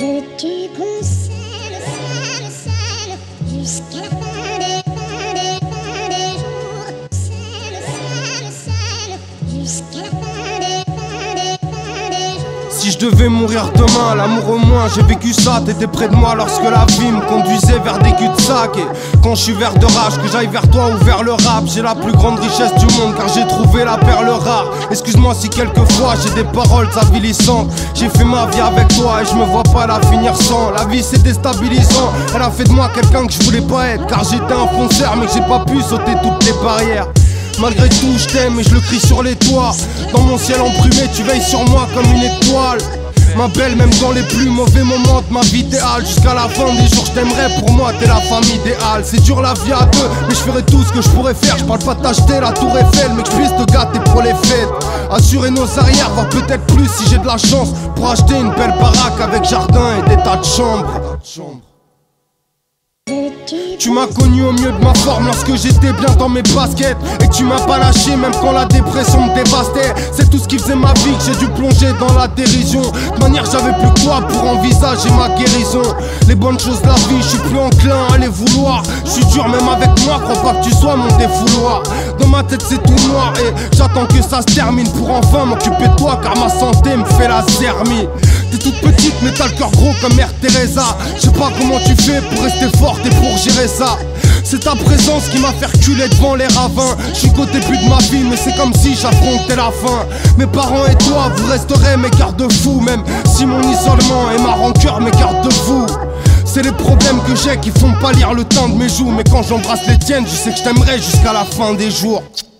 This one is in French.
Veux-tu qu'on s'aime, jusqu'à la fin des jours? S'aime, jusqu'à la fin des jours. Si je devais mourir demain, l'amour au moins, j'ai vécu ça. T'étais près de moi lorsque la vie me conduisait vers des cul-de-sac. Et quand je suis vert de rage, que j'aille vers toi ou vers le rap, j'ai la plus grande richesse du monde car j'ai trouvé la perle rare. Excuse-moi si quelquefois j'ai des paroles avilissantes. J'ai fait ma vie avec toi et je me vois pas la finir sans. La vie c'est déstabilisant, elle a fait de moi quelqu'un que je voulais pas être. Car j'étais un fonceur mais que j'ai pas pu sauter toutes les barrières. Malgré tout je t'aime et je le crie sur les toits. Dans mon ciel embrumé tu veilles sur moi comme une étoile. Ma belle, même dans les plus mauvais moments de ma vie idéale, jusqu'à la fin des jours je t'aimerai, pour moi t'es la femme idéale. C'est dur la vie à deux, mais je ferai tout ce que je pourrais faire. Je parle pas de t'acheter la tour Eiffel, mais que je puisse te gâter pour les fêtes. Assurer nos arrières, voire peut-être plus si j'ai de la chance, pour acheter une belle baraque avec jardin et des tas de chambres. Tu m'as connu au mieux de ma forme lorsque j'étais bien dans mes baskets. Et tu m'as pas lâché même quand la dépression me dévastait. C'est tout ce qui faisait ma vie que j'ai dû plonger dans la dérision. De manière j'avais plus que toi pour envisager ma guérison. Les bonnes choses de la vie, je suis plus enclin à les vouloir. Je suis dur même avec moi, crois pas que tu sois mon défouloir. Dans ma tête c'est tout noir et j'attends que ça se termine pour enfin m'occuper de toi car ma santé me fait la zermie. T'es toute petite mais t'as le cœur gros comme Mère Teresa. Je sais pas comment tu fais pour rester forte et pour gérer ça. C'est ta présence qui m'a fait reculer devant les ravins. Je suis qu'au début de ma vie mais c'est comme si j'affrontais la fin. Mes parents et toi vous resterez mes garde-fous. Même si mon isolement et ma rancœur m'écartent de vous. C'est les problèmes que j'ai qui font pâlir le teint de mes joues. Mais quand j'embrasse les tiennes je sais que je t'aimerai jusqu'à la fin des jours.